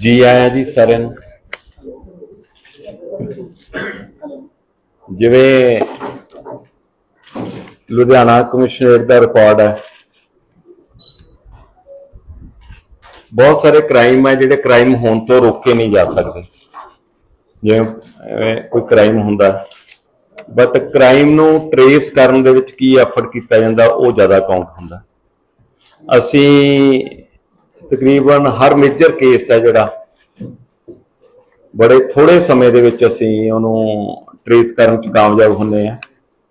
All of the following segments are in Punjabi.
जी आया जी सारे जिवें लुधियाना कमिश्नरेट का रिकॉर्ड है, बहुत सारे क्राइम है जिहड़े क्राइम होने तो रोके नहीं जा सकते। जिवें कोई क्राइम हुंदा बट क्राइम नूं ट्रेस करन दे विच की एफर्ट किया जाता वो ज़्यादा काउंट हुंदा। असीं तकरीबन हर मेजर केस है जिहड़ा बड़े थोड़े समय दे विच असीं उहनूं ट्रेस करन च कामयाब हुंदे आ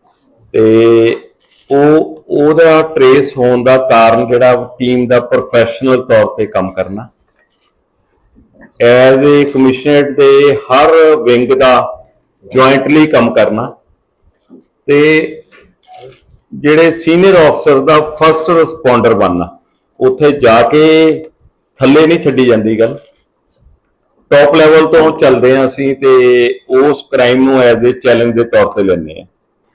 ते ओहदा ट्रेस होने का कारण जिहड़ा टीम का प्रोफैशनल तौर पर काम करना, एज ए कमिश्नरेट के हर विंग का जॉइंटली काम करना ते जिहड़े सीनियर ऑफिसर का फस्ट रिस्पोंडर बनना, उत्थे जाके थले नहीं छड्डी जाती गल, टॉप लैवल तो चलते हैं असीं ते उस क्राइम नूं एज ए चैलेंज के तौर पर लैंदे आ।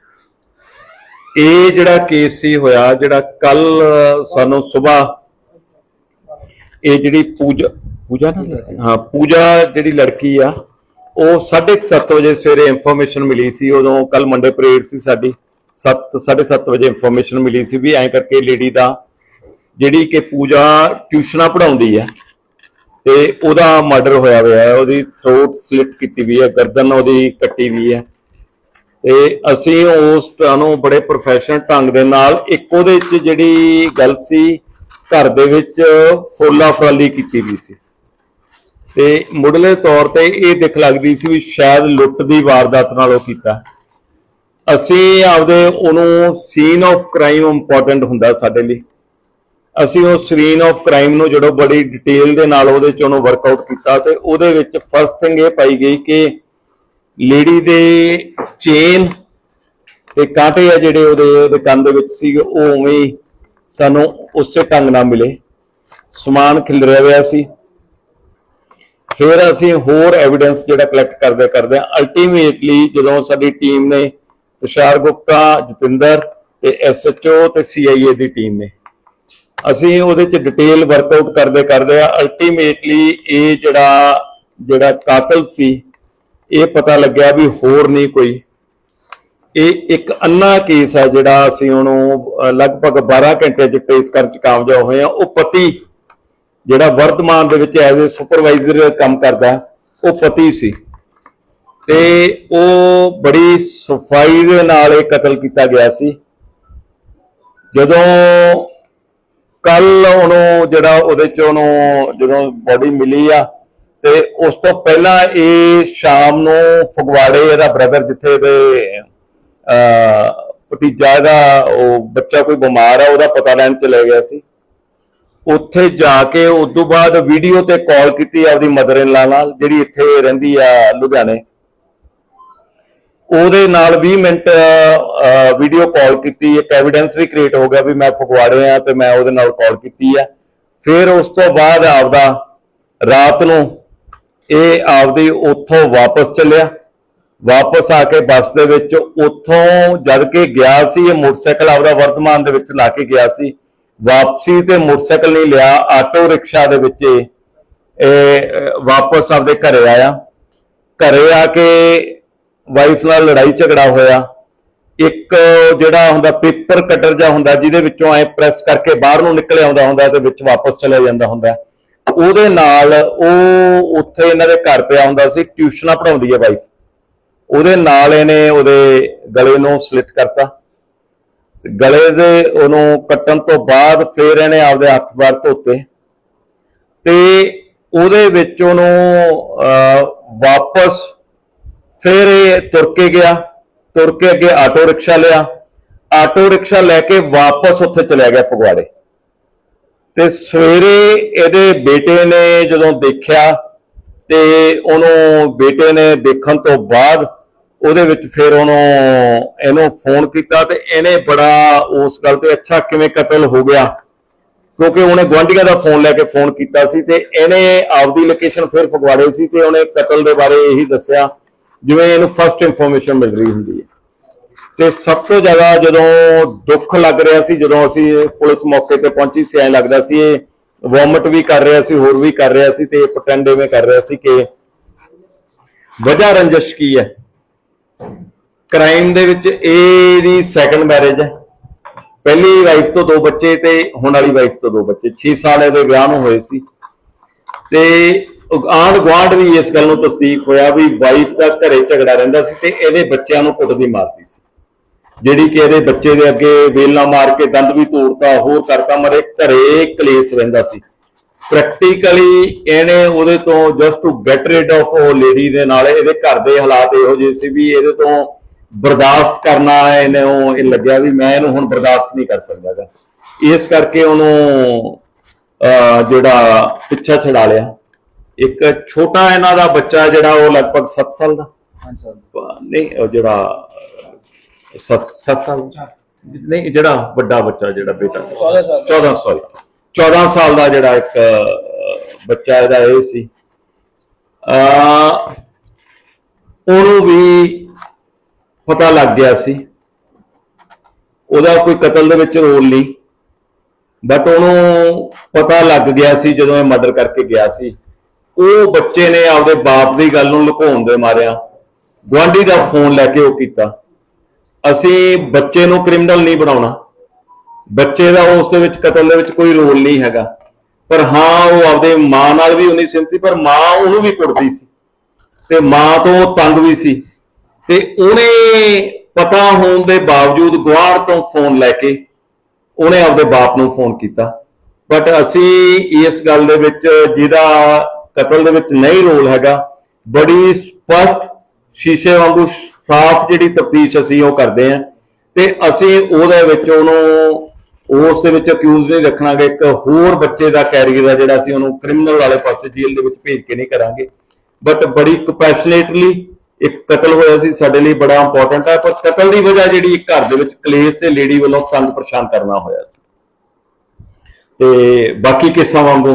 ये जिहड़ा केस सी होया जिहड़ा कल सानूं सुबह ये जिहड़ी पूजा जिहड़ी लड़की आ वो 7:30 बजे सवेरे इंफॉर्मेशन मिली सी। उदों कल मंडे परेड सी साडी, 7:30 बजे इंफॉर्मेशन मिली सी भी ऐ करके लेडी दा जिहड़ी कि पूजा ट्यूशनां पढ़ाउंदी है ते उहदा मर्डर होया होया है, उहदी थ्रोट स्लिट कीती हुई है, गर्दन उहदी कट्टी हुई है ते असीं उस नूं बड़े प्रोफैशनल ढंग दे नाल एक उहदे च जिहड़ी गल सी घर दे विच फुल्ला फराली कीती हुई सी ते मुढ़ले तौर पर यह दिख लगदी सी भी शायद लुट की वारदात नाल ओह कीता। असीं आपदे उहनूं सीन ऑफ क्राइम इंपॉर्टेंट हुंदा साडे लई, असीं उस सीन ऑफ क्राइम नूं जदों बड़ी डिटेल दे नाल उहदे च उहनूं वर्कआउट कीता ते उहदे विच फर्स्ट थिंग ये पाई गई कि लेडी दे चेन ते कांटे आ जिहड़े उहदे कंन दे विच सी ओह उवें ही सानूं उसे ढंग नाल मिले, समान खिलरिया होया सी। फिर असीं होर एविडेंस जिहड़ा कलैक्ट करदे करदे अल्टीमेटली जदों साडी टीम ने तुषार गुप्ता, जतिंदर ते SHO ते CIA दी टीम ने असीं उहदे च डिटेल वर्कआउट करदे करदे अल्टीमेटली ये जिहड़ा कातल सी ये पता लग्या भी होर नहीं कोई, ये एक अन्ना केस है जिहड़ा असीं उहनूं लगभग 12 घंटे च ट्रेस करन च कामयाब होए आ। वो पति जिहड़ा वर्तमान दे विच एज ए सुपरवाइजर काम करदा वो पति सी ते वो बड़ी सफाई दे नाल ये कतल किया गया सी। जदों कल उहनूं जिहड़ा उहदे च उहनूं जदों बॉडी मिली आ ते उस तो पहला ये शाम नूं फगवाड़े इहदा ब्रदर जिथे भतीजा दा बच्चा कोई बीमार है उहदा पता लैण चले गया सी, उत्थे जाके उस तो बाद वीडियो ते कॉल की आपकी मदर इन लॉ नाल जिहड़ी इत्थे रहिंदी आ लुधियाने, उहदे नाल 20 मिनट वीडियो कॉल की, एक एविडेंस भी क्रिएट हो गया भी मैं फगवाड़े हाँ तो मैं उहदे नाल कॉल की है। फिर उस तो बाद आपदा रात नूं ये आपदी उत्थों वापस चलिया, वापस आके बस दे विच उत्थों जद के गया सी, ये मोटरसाइकिल आपदा वर्तमान दे विच ला के गया सी, वापसी ते मोटरसाइकिल नहीं लिया, आटो रिक्शा दे विच वापस आपदे घरे आया। घरे आके वाइफ नाल लड़ाई झगड़ा होया, एक जिहड़ा हुंदा पेपर कटर जा हुंदा जिहदे विचों ऐ प्रेस करके बाहर नूं निकल आउंदा हुंदा ते विच वापस चला जांदा हुंदा, ਉਹਦੇ ਨਾਲ ਉਹ ਉੱਥੇ ਇਹਨਾਂ ਦੇ ਘਰ ਪਿਆ ਹੁੰਦਾ ਸੀ, ਟਿਊਸ਼ਨਾਂ ਪੜਾਉਂਦੀ ਹੈ ਵਾਈਫ, ਉਹਦੇ ਨਾਲ ਇਹਨੇ ਉਹਦੇ ਗਲੇ ਨੂੰ ਸਲਿਟ ਕਰਤਾ, ਗਲੇ ਦੇ ਉਹਨੂੰ ਕੱਟਣ ਤੋਂ ਬਾਅਦ ਫਿਰ ਇਹਨੇ ਆਪਦੇ ਹੱਥ ਬਾਹਰ ਧੋਤੇ ਤੇ ਉਹਦੇ ਵਿੱਚ ਉਹਨੂੰ ਵਾਪਸ फिर तुर के गया, तुर के अगे आटो रिक्शा लिया, आटो रिक्शा लैके वापस उत्थे चलिया गया फगवाड़े। ते सवेरे इहदे बेटे ने जदों देखिया ते उहनूं बेटे ने देखण तो बाद उहदे विच फिर उहनूं इहनूं फोन कीता ते इहने बड़ा उस गल ते अच्छा किवें कतल हो गया, क्योंकि उन्हें गुआंढियां दा फोन लैके फोन कीता सी ते इहने आपदी लोकेशन फिर फगवाड़े सी ते उहने कतल दे बारे यही दस्सिया जिवें इहनूं फस्ट इंफॉर्मेशन मिल रही हुंदी है। ते सब तो ज़्यादा जदों दुख लग रहा सी, जदों असीं पुलिस मौके ते पहुंची सी, ऐ लगदा सी ਵੋਮਿਟ ਵੀ ਕਰ ਰਿਹਾ ਸੀ, ਹੋਰ ਵੀ ਕਰ ਰਿਹਾ ਸੀ, ਤੇ ਪ੍ਰਟੈਂਡ ਇਵੇਂ ਕਰ ਰਿਹਾ ਸੀ ਕਿ ਵਜ੍ਹਾ ਰੰਜਿਸ਼ ਕੀ ਹੈ। ਕ੍ਰਾਈਮ ਦੇ ਵਿੱਚ ਇਹਦੀ ਸੈਕੰਡ ਮੈਰਿਜ ਹੈ, ਪਹਿਲੀ ਵਾਈਫ ਤੋਂ 2 ਬੱਚੇ ਤੇ ਹੁਣ ਵਾਲੀ ਵਾਈਫ ਤੋਂ 2 ਬੱਚੇ, 6 ਸਾਲ ਇਹਦੇ ਵਿਆਹ ਨੂੰ ਹੋਏ ਸੀ। ਤੇ ਆਂਢ ਗੁਆਂਢ ਵੀ ਇਸ ਗੱਲ ਨੂੰ ਤਸਦੀਕ ਹੋਇਆ ਵੀ ਵਾਈਫ ਦਾ ਘਰੇ ਝਗੜਾ ਰਹਿੰਦਾ ਸੀ ਤੇ ਇਹਦੇ ਬੱਚਿਆਂ ਨੂੰ ਕੁੱਟਦੀ ਮਾਰਦੀ ਸੀ, ਜਿਹੜੀ ਕਿ ਇਹਦੇ ਬੱਚੇ ਦੇ ਅੱਗੇ ਵੇਲਣਾ ਮਾਰ ਕੇ ਦੰਦ ਵੀ ਤੋੜਤਾ, ਹੋਰ ਕਰਤਾ, ਮਰੇ ਘਰੇ ਕਲੇਸ਼ ਰਹਿੰਦਾ ਸੀ। ਪ੍ਰੈਕਟੀਕਲੀ ਇਹਨੇ ਉਹਦੇ ਤੋਂ just to get rid of ਉਹ ਲੇਡੀ ਦੇ ਨਾਲ, ਇਹਦੇ ਘਰ ਦੇ ਹਾਲਾਤ ਇਹੋ ਜਿਹੇ ਸੀ ਵੀ ਇਹਦੇ ਤੋਂ ਬਰਦਾਸ਼ਤ ਕਰਨਾ ਇਹਨੇ ਇਹ ਲੱਗਿਆ ਵੀ ਮੈਂ ਇਹਨੂੰ ਹੁਣ ਬਰਦਾਸ਼ਤ ਨਹੀਂ ਕਰ ਸਕਦਾਗਾ। ਇਸ ਕਰਕੇ ਉਹਨੂੰ ਜਿਹੜਾ ਪਿੱਛਾ ਛਡਾ ਲਿਆ। ਇੱਕ ਛੋਟਾ ਇਹਨਾਂ ਦਾ ਬੱਚਾ ਜਿਹੜਾ ਉਹ ਲਗਭਗ 7 ਸਾਲ ਦਾ ਨਹੀਂ, ਉਹ ਜਿਹੜਾ 7 ਸਾਲ ਨਹੀਂ, ਜਿਹੜਾ ਵੱਡਾ ਬੱਚਾ ਜਿਹੜਾ ਬੇਟਾ 14 ਸਾਲ ਦਾ ਜਿਹੜਾ ਇੱਕ ਬੱਚਾ ਇਹਦਾ ਇਹ ਸੀ, ਉਹਨੂੰ ਵੀ ਪਤਾ ਲੱਗ ਗਿਆ ਸੀ। ਉਹਦਾ ਕੋਈ ਕਤਲ ਦੇ ਵਿੱਚ ਰੋਲ ਨਹੀਂ, ਬਟ ਉਹਨੂੰ ਪਤਾ ਲੱਗ ਗਿਆ ਸੀ ਜਦੋਂ ਇਹ ਮਰਡਰ ਕਰਕੇ ਗਿਆ ਸੀ। ਉਹ ਬੱਚੇ ਨੇ ਆਪਦੇ ਬਾਪ ਦੀ ਗੱਲ ਨੂੰ ਲੁਕਾਉਣ ਦੇ ਮਾਰਿਆ ਗੁਆਂਢੀ ਦਾ ਫੋਨ ਲੈ ਕੇ ਉਹ ਕੀਤਾ। ਅਸੀਂ ਬੱਚੇ ਨੂੰ ਕ੍ਰਿਮੀਨਲ ਨਹੀਂ ਬਣਾਉਣਾ, ਬੱਚੇ ਦਾ ਉਸ ਦੇ ਵਿੱਚ ਕਤਲ ਦੇ ਵਿੱਚ ਕੋਈ ਰੋਲ ਨਹੀਂ ਹੈਗਾ, ਪਰ ਹਾਂ ਉਹ ਆਪਦੇ ਮਾਂ ਨਾਲ ਵੀ ਉਨੀ ਸਿਮਤੀ, ਪਰ ਮਾਂ ਉਹਨੂੰ ਵੀ ਕੁੱਟਦੀ ਸੀ ਤੇ ਮਾਂ ਤੋਂ ਤੰਗ ਵੀ ਸੀ, ਤੇ ਉਹਨੇ ਪਤਾ ਹੋਣ ਦੇ ਬਾਵਜੂਦ ਗੁਆਂਢ ਤੋਂ ਫੋਨ ਲੈ ਕੇ ਉਹਨੇ ਆਪਦੇ ਬਾਪ ਨੂੰ ਫੋਨ ਕੀਤਾ। ਬਟ ਅਸੀਂ ਇਸ ਗੱਲ ਦੇ ਵਿੱਚ ਜਿਹਦਾ ਕਤਲ ਦੇ ਵਿੱਚ ਨਹੀਂ ਰੋਲ ਹੈਗਾ, ਬੜੀ ਸਪਸ਼ਟ ਸ਼ੀਸ਼ੇ ਵਾਂਗੂ ਸਾਫ਼ ਜਿਹੜੀ ਤਫਤੀਸ਼ ਅਸੀਂ ਉਹ ਕਰਦੇ ਹਾਂ, ਤੇ ਅਸੀਂ ਉਹਦੇ ਵਿੱਚ ਉਹਨੂੰ ਉਸ ਦੇ ਵਿੱਚ ਅਕਿਊਜ਼ ਨਹੀਂ ਰੱਖਣਾਗੇ। ਇੱਕ ਹੋਰ ਬੱਚੇ ਦਾ ਕੈਰੀਅਰ ਹੈ ਜਿਹੜਾ ਅਸੀਂ ਉਹਨੂੰ ਕ੍ਰਿਮੀਨਲ ਵਾਲੇ ਪਾਸੇ ਜੇਲ੍ਹ ਦੇ ਵਿੱਚ ਭੇਜ ਕੇ ਨਹੀਂ ਕਰਾਂਗੇ, ਬਟ ਬੜੀ ਕੰਪੈਸ਼ਨੇਟਲੀ ਇੱਕ ਕਤਲ ਹੋਇਆ ਸੀ, ਸਾਡੇ ਲਈ ਬੜਾ ਇੰਪੋਰਟੈਂਟ ਹੈ। ਪਰ ਕਤਲ ਦੀ ਵਜ੍ਹਾ ਜਿਹੜੀ ਘਰ ਦੇ ਵਿੱਚ ਕਲੇਸ਼ ਤੇ ਲੇਡੀ ਵੱਲੋਂ ਤੰਗ ਪਰੇਸ਼ਾਨ ਕਰਨਾ ਹੋਇਆ ਸੀ। ਤੇ ਬਾਕੀ ਕੇਸਾਂ ਵਾਂਗੂ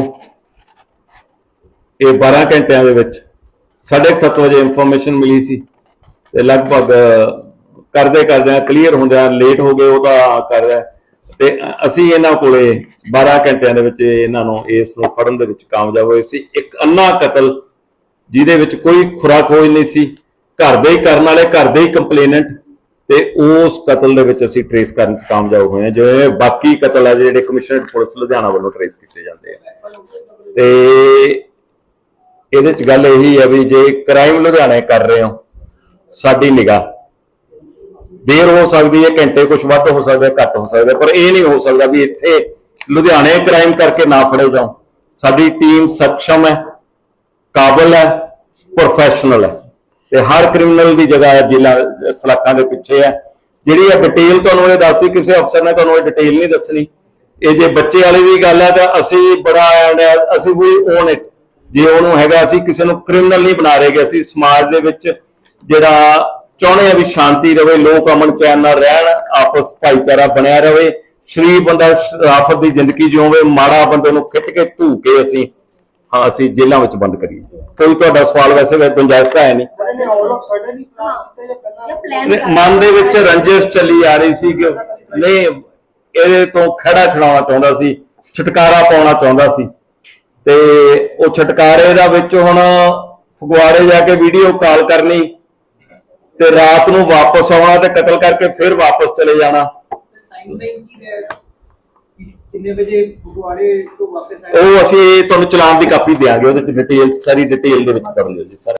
ਇਹ 12 ਘੰਟਿਆਂ ਦੇ ਵਿੱਚ 7:30 ਵਜੇ ਇਨਫੋਰਮੇਸ਼ਨ ਮਿਲੀ ਸੀ ਤੇ ਲਗਭਗ ਕਰਦੇ ਕਲੀਅਰ ਹੁੰਦਿਆਂ ਲੇਟ ਹੋ ਗਏ, ਉਹ ਤਾਂ ਕਰ ਰਿਹਾ, ਤੇ ਅਸੀਂ ਇਹਨਾਂ ਕੋਲੇ 12 ਘੰਟਿਆਂ ਦੇ ਵਿੱਚ ਇਹਨਾਂ ਨੂੰ ਇਸ ਨੂੰ ਫੜਨ ਦੇ ਵਿੱਚ ਕਾਮਯਾਬ ਹੋਏ ਸੀ। ਇੱਕ ਅੰਨਾ ਕਤਲ ਜਿਹਦੇ ਵਿੱਚ ਕੋਈ ਖੁਰਾਖੋਜ ਨਹੀਂ ਸੀ, ਘਰ ਦੇ ਹੀ ਕਰਨ ਵਾਲੇ, ਘਰ ਦੇ ਹੀ ਕੰਪਲੇਨੈਂਟ, ਤੇ ਉਸ ਕਤਲ ਦੇ ਵਿੱਚ ਅਸੀਂ ਟ੍ਰੇਸ ਕਰਨ 'ਚ ਕਾਮਯਾਬ ਹੋਏ ਹਾਂ। ਜਿਵੇਂ ਬਾਕੀ ਕਤਲ ਆ ਜਿਹੜੇ ਕਮਿਸ਼ਨਰੇਟ ਪੁਲਿਸ ਲੁਧਿਆਣਾ ਵੱਲੋਂ ਟ੍ਰੇਸ ਕੀਤੇ ਜਾਂਦੇ ਆ। ਤੇ ਇਹਦੇ 'ਚ ਗੱਲ ਇਹੀ ਹੈ ਵੀ ਜੇ ਕ੍ਰਾਈਮ ਲੁਧਿਆਣੇ ਕਰ ਰਹੇ ਹੋ, ਸਾਡੀ ਨਿਗਾਹ ਦੇਰ ਹੋ ਸਕਦੀ ਹੈ, ਘੰਟੇ ਕੁਛ ਵੱਧ ਹੋ ਸਕਦਾ, ਘੱਟ ਹੋ ਸਕਦਾ, ਪਰ ਇਹ ਨਹੀਂ ਹੋ ਸਕਦਾ ਵੀ ਇੱਥੇ ਲੁਧਿਆਣੇ ਕ੍ਰਾਈਮ ਕਰਕੇ ਨਾ ਫੜੇ ਜਾਓ। ਸਾਡੀ ਟੀਮ ਸક્ષਮ ਹੈ, ਕਾਬਲ ਹੈ, ਪ੍ਰੋਫੈਸ਼ਨਲ ਹੈ, ਤੇ ਹਰ ਕ੍ਰਿਮੀਨਲ ਦੀ ਜਗ੍ਹਾ ਜ਼ਿਲ੍ਹਾ ਸਲਾਖਾਂ ਦੇ ਪਿੱਛੇ ਹੈ। ਜਿਹੜੀ ਇਹ ਡਿਟੇਲ ਤੁਹਾਨੂੰ ਇਹ ਦੱਸੀ, ਕਿਸੇ ਅਫਸਰ ਨੇ ਤੁਹਾਨੂੰ ਇਹ ਡਿਟੇਲ ਨਹੀਂ ਦੱਸਣੀ। ਇਹ ਜੇ ਬੱਚੇ ਵਾਲੀ ਵੀ ਗੱਲ ਹੈ ਤਾਂ ਅਸੀਂ ਬੜਾ ਅਸੀਂ ਵੀ ਓਨ ਇਟ, ਜੇ ਉਹਨੂੰ ਹੈਗਾ, ਅਸੀਂ ਕਿਸੇ ਨੂੰ ਕ੍ਰਿਮੀਨਲ ਨਹੀਂ ਬਣਾ ਰਹੇਗੇ। ਅਸੀਂ ਸਮਾਜ ਦੇ ਵਿੱਚ ਜਿਹੜਾ ਚਾਹੁੰਦੇ ਆ ਵੀ ਸ਼ਾਂਤੀ ਰਵੇ, ਲੋਕ ਅਮਨ ਚੈਨ ਨਾਲ ਰਹਿਣ, ਆਪਸ ਭਾਈਚਾਰਾ ਬਣਿਆ ਰਵੇ, ਸ਼ਰੀਫ ਬੰਦਾ ਸ਼ਰਾਫਤ ਦੀ ਜ਼ਿੰਦਗੀ ਜਿਉਵੇ, ਮਾੜਾ ਬੰਦੇ ਨੂੰ ਖਿੱਚ ਕੇ ਧੂ ਕੇ ਅਸੀਂ ਜੇਲ੍ਹਾਂ ਵਿੱਚ ਬੰਦ ਕਰੀਏ। ਕੋਈ ਤੁਹਾਡਾ ਸਵਾਲ ਵੈਸੇ ਗੁੰਜਾਇਸ਼ ਹੈ ਨਹੀਂ। ਮਨ ਦੇ ਵਿੱਚ ਰੰਜਿਸ਼ ਚੱਲੀ ਆ ਰਹੀ ਸੀ ਕਿ ਨਹੀਂ, ਇਹਦੇ ਤੋਂ ਖਹਿੜਾ ਛਡਾਉਣਾ ਚਾਹੁੰਦਾ ਸੀ, ਛੁਟਕਾਰਾ ਪਾਉਣਾ ਚਾਹੁੰਦਾ ਸੀ, ਤੇ ਉਹ ਛੁਟਕਾਰੇ ਦਾ ਵਿੱਚ ਹੁਣ ਫਗਵਾੜੇ ਜਾ ਕੇ ਵੀਡੀਓ ਕਾਲ ਕਰਨੀ ਤੇ ਰਾਤ ਨੂੰ ਵਾਪਸ ਆਉਣਾ ਤੇ ਕਤਲ ਕਰਕੇ ਫਿਰ ਵਾਪਸ ਚਲੇ ਜਾਣਾ। ਉਹ ਅਸੀਂ ਤੁਹਾਨੂੰ ਚਲਾਨ ਦੀ ਕਾਪੀ ਦਿਆਂਗੇ, ਉਹਦੇ ਚ ਡਿਟੇਲ, ਸਾਰੀ ਡਿਟੇਲ ਦੇ ਵਿੱਚ ਕਰ ਲਿਓ ਜੀ ਸਰ।